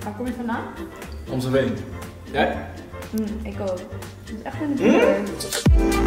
Waar kom je vandaan? Amstelveen. Jij? Ik ook. Het is echt een buurt.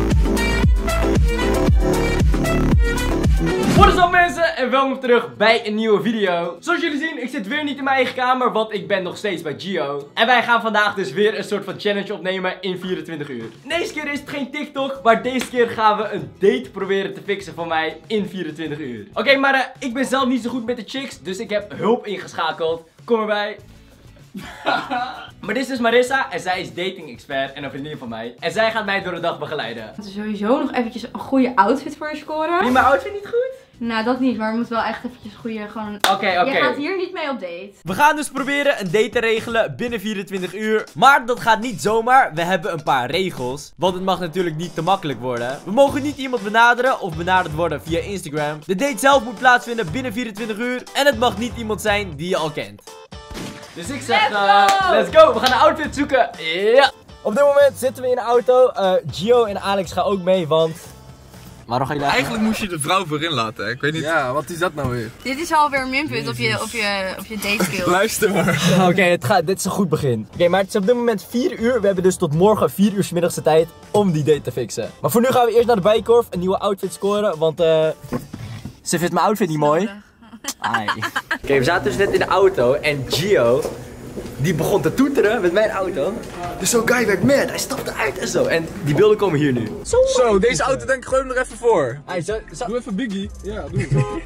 What is up mensen en welkom terug bij een nieuwe video. Zoals jullie zien, ik zit weer niet in mijn eigen kamer, want ik ben nog steeds bij Gio. En wij gaan vandaag dus weer een soort van challenge opnemen in 24 uur. Deze keer is het geen TikTok, maar deze keer gaan we een date proberen te fixen van mij in 24 uur. Oké, maar ik ben zelf niet zo goed met de chicks, dus ik heb hulp ingeschakeld. Kom erbij. Maar dit is dus Marissa en zij is dating expert en een vriendin van mij. En zij gaat mij door de dag begeleiden. We moeten sowieso nog eventjes een goede outfit voor je scoren. Vind je mijn outfit niet goed? Nou, dat niet, maar we moeten wel echt eventjes goede gewoon... Oké. Je gaat hier niet mee op date. We gaan dus proberen een date te regelen binnen 24 uur. Maar dat gaat niet zomaar. We hebben een paar regels. Want het mag natuurlijk niet te makkelijk worden. We mogen niet iemand benaderen of benaderd worden via Instagram. De date zelf moet plaatsvinden binnen 24 uur. En het mag niet iemand zijn die je al kent. Dus ik zeg, let's go! We gaan een outfit zoeken! Ja! Op dit moment zitten we in de auto. Gio en Alex gaan ook mee, want... Waarom ga je daar? Eigenlijk moest je de vrouw voorin laten, hè? Ik weet niet. Ja, wat is dat nou weer? Dit is alweer een minpunt op je date skill. Luister maar. Oké, dit is een goed begin. Oké, maar het is op dit moment 4 uur. We hebben dus tot morgen 4 uur 's middagse tijd om die date te fixen. Maar voor nu gaan we eerst naar de Bijenkorf, een nieuwe outfit scoren, want ze vindt mijn outfit niet mooi. Oké, we zaten dus net in de auto en Gio, die begon te toeteren met mijn auto. Dus zo'n guy werd mad, hij stapte uit en zo. En die beelden komen hier nu. Zo, deze auto denk ik gewoon nog even voor. Doe even Biggie. Ja, doe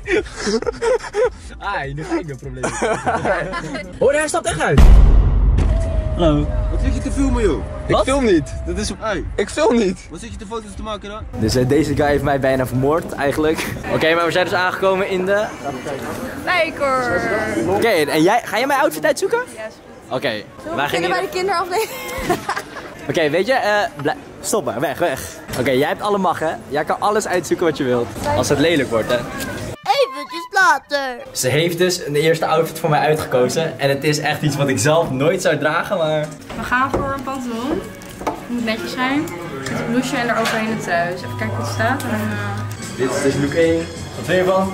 Nu ga ik een probleem. Hoor, hij stapt echt uit. Hallo. Wat zit je te filmen, joh? Ik film niet. Dat is... Hey, Ik film niet. wat zit je te foto's te maken dan? Dus deze guy heeft mij bijna vermoord, eigenlijk. Oké, maar we zijn dus aangekomen in de... Bijenkorf. Oké, en ga jij mijn outfit uitzoeken? Ja, is goed. Oké, wij Beginnen bij de kinderafdeling. Oké, weet je, stop maar, weg. Oké, jij hebt alle macht, hè? Jij kan alles uitzoeken wat je wilt. Als het lelijk wordt, hè? Eventjes later. Ze heeft dus een eerste outfit voor mij uitgekozen. En het is echt iets wat ik zelf nooit zou dragen, maar... We gaan voor een pantalon. Het moet netjes zijn. Met een blouseje en eroverheen een trui. Dus even kijken wat er staat. En dan, Dit is dus look 1. Wat vind je ervan?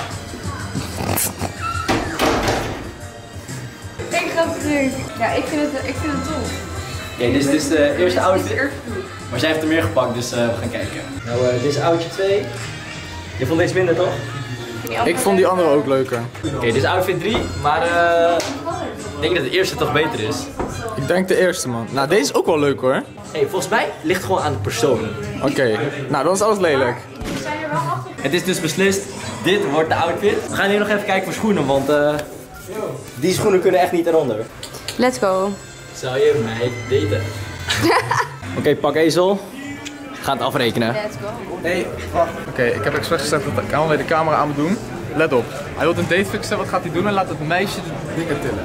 ik ga terug. Ja, ik vind het tof. Oké, dit is de eerste outfit. Dit is eerst goed. Maar zij heeft er meer gepakt, dus we gaan kijken. Nou, dit is outfit 2. Je vond deze minder, toch? Ik vond die andere ook leuker. Oké, dit is outfit 3, maar ik denk dat de eerste toch beter is. Ik denk de eerste, man. Nou, deze is ook wel leuk, hoor. Hey, volgens mij ligt het gewoon aan de persoon. Oké. Nou, dan is alles lelijk. Het is dus beslist, dit wordt de outfit. We gaan hier nog even kijken voor schoenen, want die schoenen kunnen echt niet eronder. Let's go. Zou je mij daten? Oké, pak ezel. We gaan het afrekenen. Let's go. Hey, wacht. Oké, ik heb expres gezegd dat ik alleen de camera aan moet doen. Let op. Hij wil een date fixen, wat gaat hij doen? En laat het meisje de dingen tillen.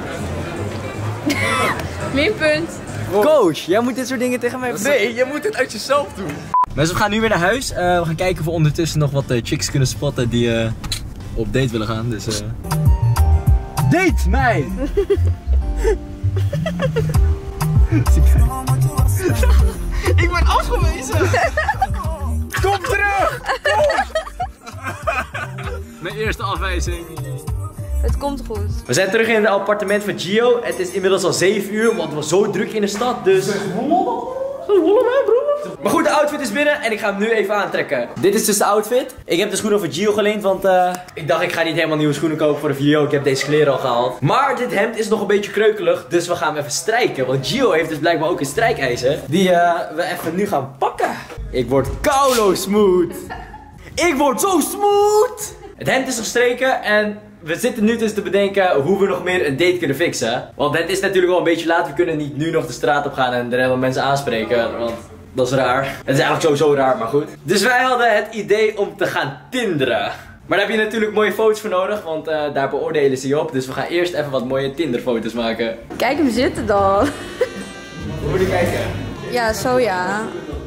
Minpunt. Coach, jij moet dit soort dingen tegen mij vertellen. Nee, je moet dit uit jezelf doen. Mensen, we gaan nu weer naar huis. We gaan kijken of we ondertussen nog wat chicks kunnen spotten die op date willen gaan. Dus date mij! Ik ben afgewezen! Kom terug! Kom! Mijn eerste afwijzing. Het komt goed. We zijn terug in het appartement van Gio. Het is inmiddels al 7 uur, want het was zo druk in de stad, dus... Maar goed, de outfit is binnen en ik ga hem nu even aantrekken. Dit is dus de outfit. Ik heb de schoenen van Gio geleend, want ik dacht ik ga niet helemaal nieuwe schoenen kopen voor de video. Ik heb deze kleren al gehaald. Maar dit hemd is nog een beetje kreukelig, dus we gaan hem even strijken. Want Gio heeft dus blijkbaar ook een strijkijzer die we even nu gaan pakken. Ik word koulo smooth. Ik word zo smooth. Het hemd is gestreken en... we zitten nu dus te bedenken hoe we nog meer een date kunnen fixen. Want het is natuurlijk wel een beetje laat. We kunnen niet nu nog de straat op gaan en er helemaal mensen aanspreken. Want dat is raar. Het is eigenlijk sowieso raar, maar goed. Dus wij hadden het idee om te gaan tinderen. Maar daar heb je natuurlijk mooie foto's voor nodig. Want daar beoordelen ze je op. Dus we gaan eerst even wat mooie Tinderfoto's maken. Kijk hem zitten dan. Hoe moet je kijken? Ja, zo ja.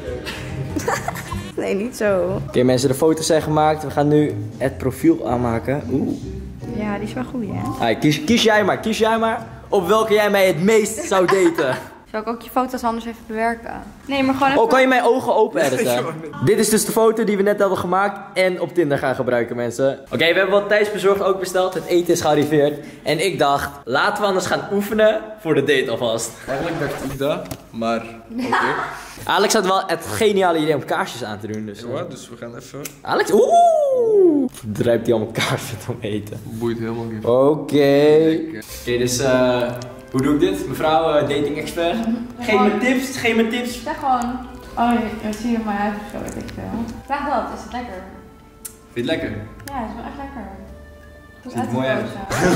Nee, niet zo. Oké, mensen, de foto's zijn gemaakt. We gaan nu het profiel aanmaken. Oeh. Ja, die is wel goed, hè? Kies jij maar op welke jij mij het meest zou daten. Zal ik ook je foto's anders even bewerken? Nee, maar gewoon even... Oh, kan je mijn ogen open editen? Dit is dus de foto die we net hadden gemaakt en op Tinder gaan gebruiken, mensen. Oké, we hebben wat thuisbezorgd ook besteld. Het eten is gearriveerd. En ik dacht, laten we anders gaan oefenen voor de date alvast. Eigenlijk dacht ik dat, maar oké. Alex had wel het geniale idee om kaarsjes aan te doen. Dus, Ja, dus we gaan even... Alex, oeh! Druipt hij allemaal kaarsjes om eten. Boeit helemaal niet. Oké, dus hoe doe ik dit? Mevrouw dating expert. Geef me tips, geef me tips. Zeg gewoon... Oh, je ziet er maar uit of zo, weet ik veel. Vraag dat, is het lekker? Vind je het lekker? Ja, het is wel echt lekker. Goed Ziet er mooi uit.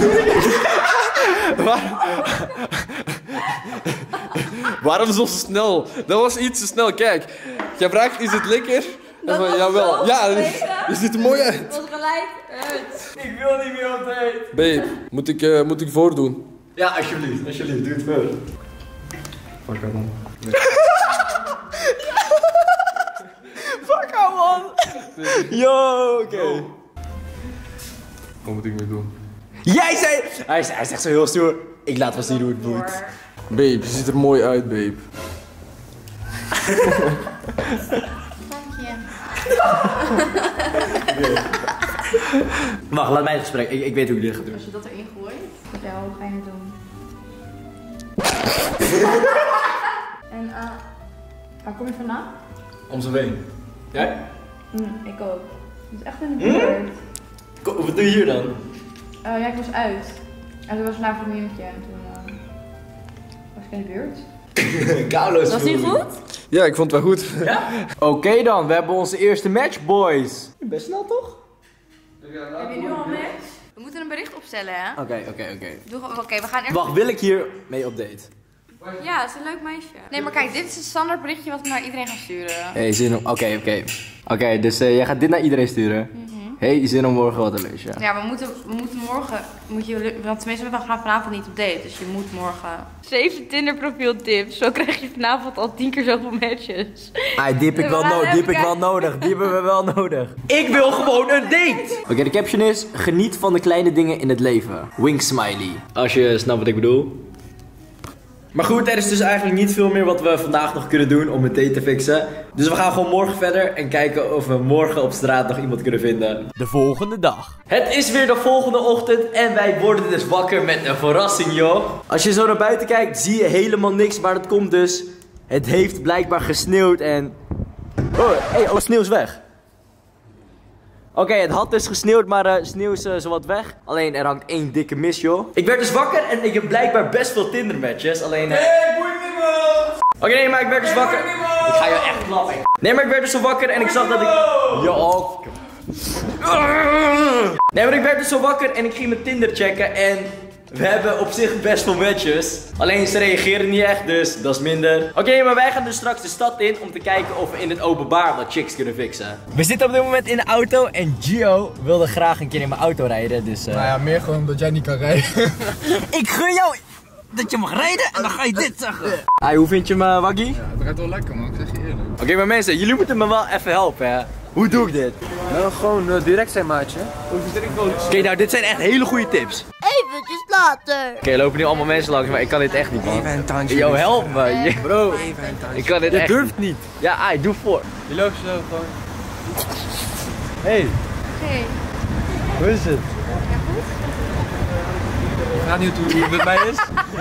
Waarom zo snel? Dat was iets te snel. Kijk, jij vraagt, is het lekker? Dat was jawel. zo Ja, geleden. je ziet er mooi uit. Het was gelijk uit. Ik wil niet meer op date. Babe, moet ik voordoen? Ja, alsjeblieft, alsjeblieft, doe het voor. Fuck out, man. Fuck out, man. Yo, oké. Wat moet ik mee doen? Jij zei... Hij zegt zo heel stoer. Ik laat wel zien hoe het moet. Babe, je ziet er mooi uit, babe. Dank je. Wacht, laat mij het gesprek. Ik weet hoe ik dit ga doen. Als je dat erin gooit, vertel, hoe ga je het doen? En waar kom je vandaan? Om zijn been. Jij? Ik ook. Het is echt in de buurt. Wat doe je hier dan? Ja, ik was uit. En toen was naar een vriendinnetje en toen was ik in de buurt. Koulo's. Was niet goed? Ja, ik vond het wel goed. Ja? Oké dan, we hebben onze eerste match, boys. Best snel toch? Heb je nu al een match? We moeten een bericht opstellen, hè? Oké. Oké, we gaan eerst... Wacht, wil ik hier mee op date? Ja, het is een leuk meisje. Nee, maar kijk, dit is het standaard berichtje wat we naar iedereen gaan sturen. Hey, zin om... Oké, dus jij gaat dit naar iedereen sturen. Hey, zin om morgen wat te lezen. Ja, we moeten morgen, want tenminste we gaan vanavond niet op date, dus je moet morgen... 7 Tinder profiel tips, zo krijg je vanavond al 10 keer zoveel matches. Die heb ik wel nodig, die hebben we wel nodig. Ik wil gewoon een date! Oké, de caption is, geniet van de kleine dingen in het leven. Wink smiley. Als je snapt wat ik bedoel. Maar goed, er is dus eigenlijk niet veel meer wat we vandaag nog kunnen doen om een date te fixen. Dus we gaan gewoon morgen verder en kijken of we morgen op straat nog iemand kunnen vinden. De volgende dag. Het is weer de volgende ochtend en wij worden dus wakker met een verrassing, joh. Als je zo naar buiten kijkt, zie je helemaal niks, maar dat komt dus... Het heeft blijkbaar gesneeuwd en... Oh, sneeuw is weg. Oké, het had dus gesneeuwd, maar sneeuw is zowat weg. Alleen er hangt één dikke mist, joh. Ik werd dus wakker en ik heb blijkbaar best veel Tinder matches. Alleen... Hey, boeit niet meer! Oké, nee, maar ik werd dus wakker. Ik ga je echt klappen. Nee, maar ik werd dus zo wakker en ik zag dat ik... Yo. Nee, maar ik werd dus zo wakker en ik ging mijn Tinder checken en... We hebben op zich best veel matches. Alleen ze reageren niet echt, dus dat is minder. Oké, maar wij gaan dus straks de stad in om te kijken of we in het openbaar wat chicks kunnen fixen. We zitten op dit moment in de auto en Gio wilde graag een keer in mijn auto rijden, dus... Nou ja, meer gewoon omdat jij niet kan rijden. Ik gun jou dat je mag rijden en dan ga je dit zeggen. Hey, hoe vind je me, Waggy? Ja, het gaat wel lekker, man. Ik zeg je eerlijk. Oké, maar mensen, jullie moeten me wel even helpen, hè. Hoe doe ik dit? Nou, gewoon direct zijn, maatje. Oké, nou, dit zijn echt hele goede tips. Eventjes later. Oké, lopen nu allemaal mensen langs, maar ik kan dit echt niet, man. Even een tandje. Yo, help me. Bro, ik kan dit echt. Je durft niet. Ja, doe voor. Je loopt zo gewoon. Hey, Hey. hoe is het? Ik ga niet hoe het met mij is.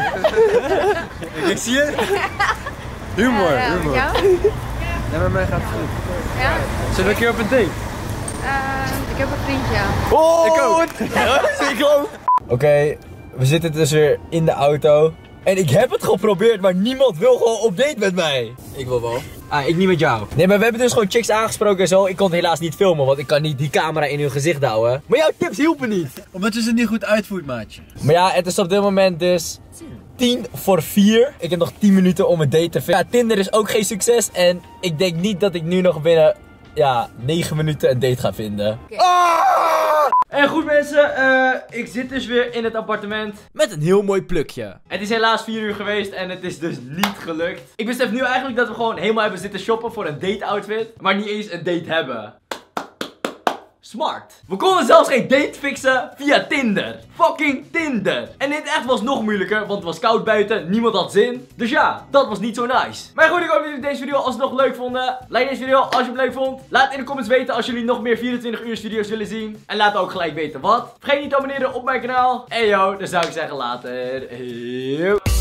Ik zie je. Humor, humor. Ja? Ja, met mij gaat het goed. Ja? Zullen we een keer op een date? Ik heb een vriendje. Oh, ik ook. Ik ook. Oké, we zitten dus weer in de auto. En ik heb het geprobeerd, maar niemand wil gewoon op date met mij. Ik wil wel. Ik niet met jou. Nee, maar we hebben dus gewoon chicks aangesproken en zo. Ik kon het helaas niet filmen, want ik kan niet die camera in hun gezicht houden. Maar jouw tips hielpen niet. Omdat je ze niet goed uitvoert, maatje. Maar ja, het is op dit moment dus 3:50. Ik heb nog 10 minuten om een date te vinden. Ja, Tinder is ook geen succes en ik denk niet dat ik nu nog binnen 9 minuten een date ga vinden. En goed mensen, ik zit dus weer in het appartement met een heel mooi plukje. Het is helaas 4 uur geweest en het is dus niet gelukt. Ik besef nu eigenlijk dat we gewoon helemaal hebben zitten shoppen voor een date outfit, maar niet eens een date hebben. smart. We konden zelfs geen date fixen via Tinder. Fucking Tinder. En dit echt was nog moeilijker, want het was koud buiten, niemand had zin. Dus ja, dat was niet zo nice. Maar goed, ik hoop dat jullie deze video alsnog leuk vonden. Like deze video als je hem leuk vond. Laat in de comments weten als jullie nog meer 24 uur video's willen zien. En laat ook gelijk weten wat. Vergeet niet te abonneren op mijn kanaal. En yo, dan zou ik zeggen later. Yo.